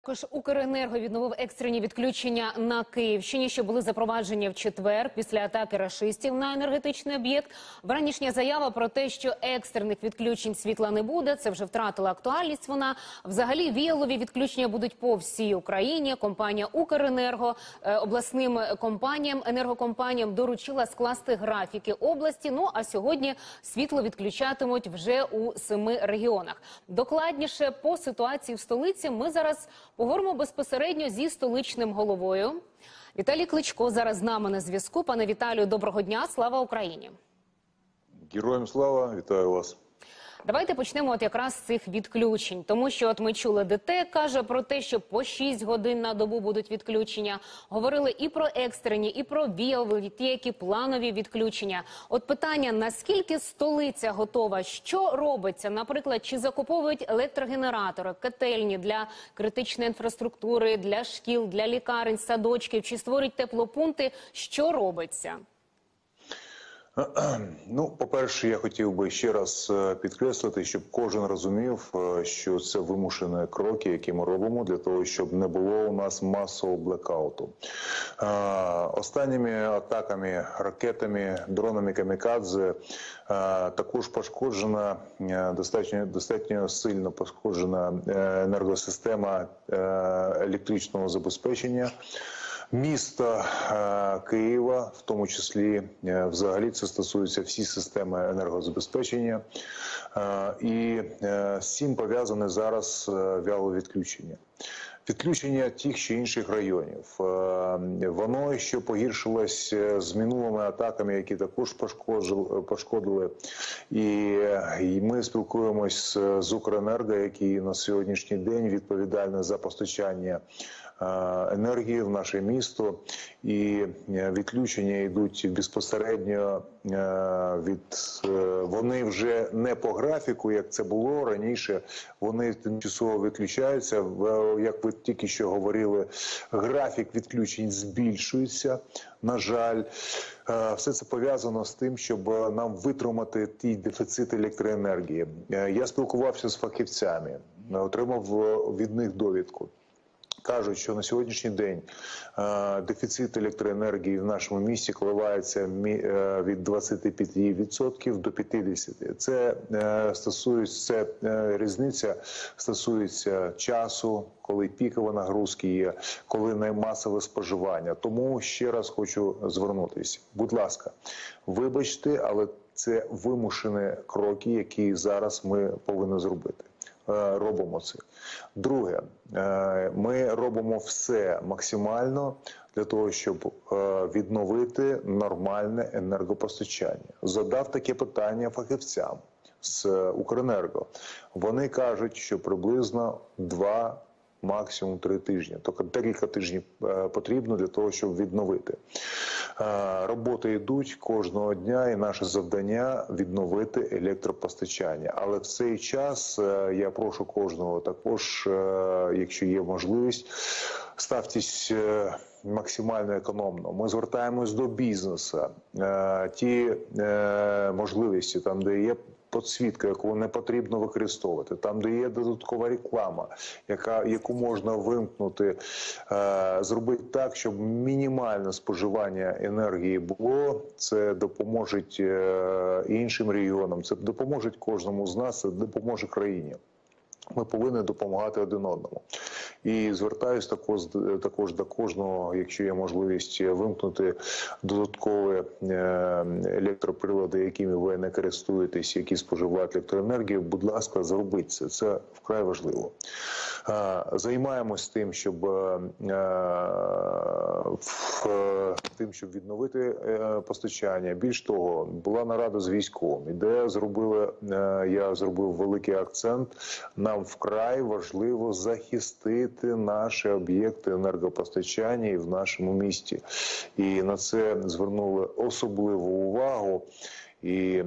Також Укренерго відновив екстрені відключення на Київщині, що були запроваджені в четвер після атаки рашистів на енергетичний об'єкт. Вранішня заява про те, що екстрених відключень світла не буде, це вже втратила актуальність вона. Взагалі віялові відключення будуть по всій Україні. Компанія Укренерго обласним компаніям, енергокомпаніям доручила скласти графіки області. Ну а сьогодні світло відключатимуть вже у 7 регіонах. Докладніше по ситуації в столиці ми зараз поговоримо безпосередньо зі столичним головою. Віталій Кличко зараз з нами на зв'язку. Пане Віталію, доброго дня, слава Україні. Героям слава, вітаю вас. Давайте почнемо якраз з цих відключень, тому що ми чули, ДТЕК каже про те, що по 6 годин на добу будуть відключення. Говорили і про екстрені, і про віялові, ті, які планові відключення. От питання, наскільки столиця готова, що робиться? Наприклад, чи закуповують електрогенератори, котельні для критичної інфраструктури, для шкіл, для лікарень, садочків, чи створюють теплопункти, що робиться? Ну, по-перше, я хотів би ще раз підкреслити, щоб кожен розумів, що це вимушені кроки, які ми робимо для того, щоб не було у нас масового блекауту. Останніми атаками, ракетами, дронами камікадзе також пошкоджена, достатньо сильно пошкоджена енергосистема електричного забезпечення міста Києва, в тому числі, взагалі це стосується всі системи енергозабезпечення, і з цим пов'язане зараз вялове відключення. Відключення тих чи інших районів. Воно ще погіршилось з минулими атаками, які також пошкодили. І ми спілкуємось з Укренерго, який на сьогоднішній день відповідальний за постачання енергії в наше місто, і відключення йдуть безпосередньо вони вже не по графіку, як це було раніше, вони тимчасово виключаються. Як ви тільки що говорили, графік відключень збільшується, на жаль. Все це пов'язано з тим, щоб нам витримати ті дефіцити електроенергії. Я спілкувався з фахівцями, отримав від них довідку. Кажуть, що на сьогоднішній день дефіцит електроенергії в нашому місті коливається від 25% до 50%. Це різниця стосується часу, коли пікові нагрузки є, коли наймасове споживання. Тому ще раз хочу звернутися. Будь ласка, вибачте, але це вимушені кроки, які зараз ми повинні зробити. Робимо це. Друге, ми робимо все максимально для того, щоб відновити нормальне енергопостачання. Задав таке питання фахівцям з Укренерго. Вони кажуть, що приблизно 2, максимум 3 тижні. Тобто декілька тижнів потрібно для того, щоб відновити. Роботи йдуть кожного дня, і наше завдання – відновити електропостачання. Але в цей час я прошу кожного також, якщо є можливість, ставтесь максимально економно. Ми звертаємось до бізнесу. Ті можливості, там де є підсвітка, яку не потрібно використовувати, там, де є додаткова реклама, яку можна вимкнути, зробити так, щоб мінімальне споживання енергії було. Це допоможе іншим регіонам, це допоможе кожному з нас, це допоможе країні. Ми повинні допомагати один одному. І звертаюсь також до кожного, якщо є можливість вимкнути додаткові електроприлади, якими ви не користуєтесь, які споживають електроенергію, будь ласка, зробіть це. Це вкрай важливо. Займаємось тим, щоб відновити постачання. Більш того, була нарада з військовими, де я зробив великий акцент. Нам вкрай важливо захистити наші об'єкти енергопостачання і в нашому місті. І на це звернули особливу увагу. І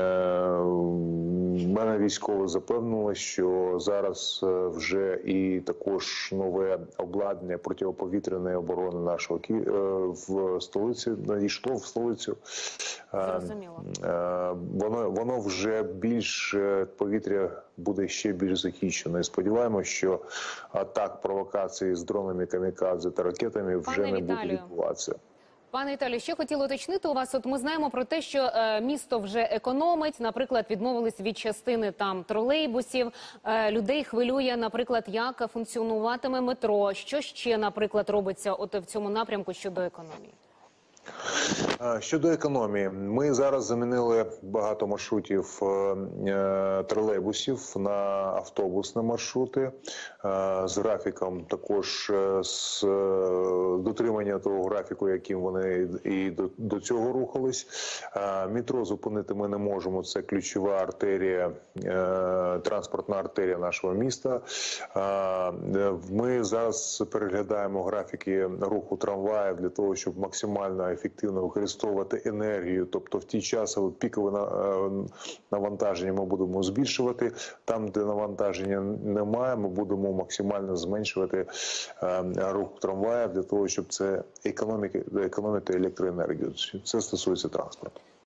мене військово запевнили, що зараз вже і також нове обладнання протиповітряної оборони нашого в столиці надійшло в столицю. Зрозуміло. Воно вже більш повітря буде ще більш захищено. І сподіваємося, що атак, провокації з дронами камікадзе та ракетами вже не буде відбуватися. Пане Віталію, ще хотіла уточнити у вас. От ми знаємо про те, що місто вже економить. Наприклад, відмовились від частини там тролейбусів. Людей хвилює, наприклад, як функціонуватиме метро. Що ще, наприклад, робиться от в цьому напрямку щодо економії? Щодо економії, ми зараз замінили багато маршрутів тролейбусів на автобусні маршрути з графіком, також з дотримання того графіку, яким вони і до цього рухались. Метро зупинити ми не можемо, це ключова артерія, транспортна артерія нашого міста. Ми зараз переглядаємо графіки руху трамваїв для того, щоб максимально ефективно використовувати енергію, тобто в ті часи пікове навантаження ми будемо збільшувати, там, де навантаження немає, ми будемо максимально зменшувати рух трамваїв для того, щоб це економити електроенергію. Це стосується транспорту.